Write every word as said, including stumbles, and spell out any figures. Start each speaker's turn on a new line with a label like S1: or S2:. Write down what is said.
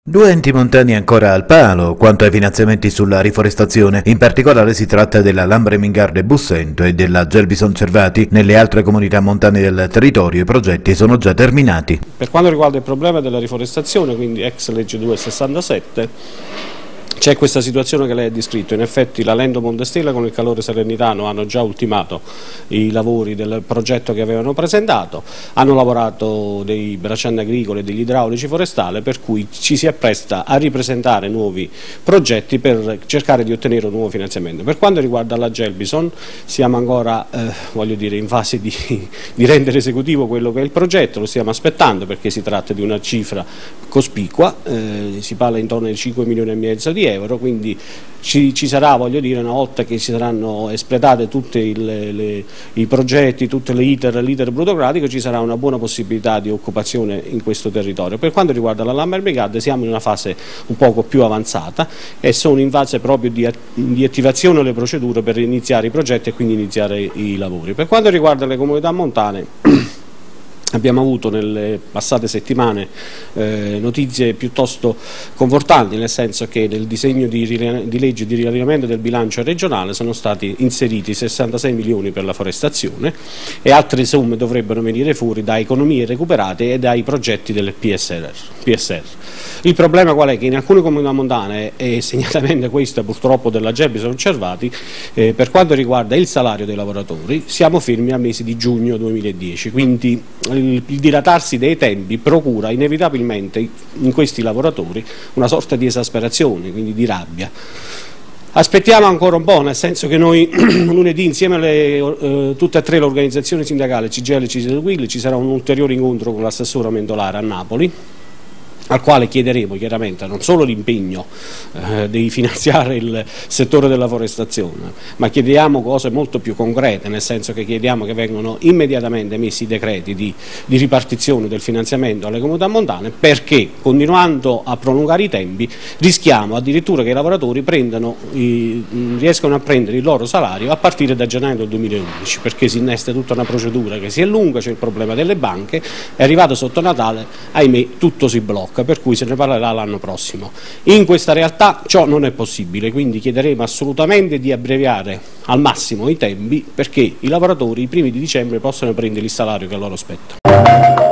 S1: Due enti montani ancora al palo quanto ai finanziamenti sulla riforestazione, in particolare si tratta della Lambre Bussento e della Gelbison Cervati. Nelle altre comunità montane del territorio i progetti sono già terminati.
S2: Per quanto riguarda il problema della riforestazione, quindi ex legge duecentosessantasette, c'è questa situazione che lei ha descritto. In effetti la Lendo Montestella con il Calore Salernitano hanno già ultimato i lavori del progetto che avevano presentato, hanno lavorato dei braccianti agricoli e degli idraulici forestali, per cui ci si appresta a ripresentare nuovi progetti per cercare di ottenere un nuovo finanziamento. Per quanto riguarda la Gelbison siamo ancora eh, voglio dire, in fase di, di rendere esecutivo quello che è il progetto, lo stiamo aspettando perché si tratta di una cifra cospicua, eh, si parla intorno ai cinque milioni e mezzo di euro, quindi ci, ci sarà, voglio dire, una volta che si saranno espletate tutti i progetti, tutte le iter, l'iter burocratico, ci sarà una buona possibilità di occupazione in questo territorio. Per quanto riguarda la Lambre Brigade siamo in una fase un poco più avanzata e sono in fase proprio di, di attivazione delle procedure per iniziare i progetti e quindi iniziare i lavori. Per quanto riguarda le comunità montane abbiamo avuto nelle passate settimane eh, notizie piuttosto confortanti, nel senso che nel disegno di, di legge di riallineamento del bilancio regionale sono stati inseriti sessantasei milioni per la forestazione e altre somme dovrebbero venire fuori da economie recuperate e dai progetti del P S R. P S R. Il problema qual è? Che in alcune comunità montane, e segnatamente questa purtroppo della Gelbison Cervati, eh, per quanto riguarda il salario dei lavoratori siamo fermi al mese di giugno duemiladieci, quindi il dilatarsi dei tempi procura inevitabilmente in questi lavoratori una sorta di esasperazione, quindi di rabbia. Aspettiamo ancora un po', nel senso che noi lunedì insieme a eh, tutte e tre le organizzazioni sindacali, C G I L, C I S L e U I L, ci sarà un ulteriore incontro con l'assessore Amendolare a Napoli, al quale chiederemo chiaramente non solo l'impegno eh, di finanziare il settore della forestazione, ma chiediamo cose molto più concrete, nel senso che chiediamo che vengano immediatamente emessi i decreti di, di ripartizione del finanziamento alle comunità montane, perché continuando a prolungare i tempi rischiamo addirittura che i lavoratori prendano, i, riescano a prendere il loro salario a partire da gennaio del duemilaundici, perché si innesta tutta una procedura che si allunga, c'è il problema delle banche, è arrivato sotto Natale, ahimè tutto si blocca, per cui se ne parlerà l'anno prossimo. In questa realtà ciò non è possibile, quindi chiederemo assolutamente di abbreviare al massimo i tempi perché i lavoratori i primi di dicembre possano prendere il salario che a loro spetta.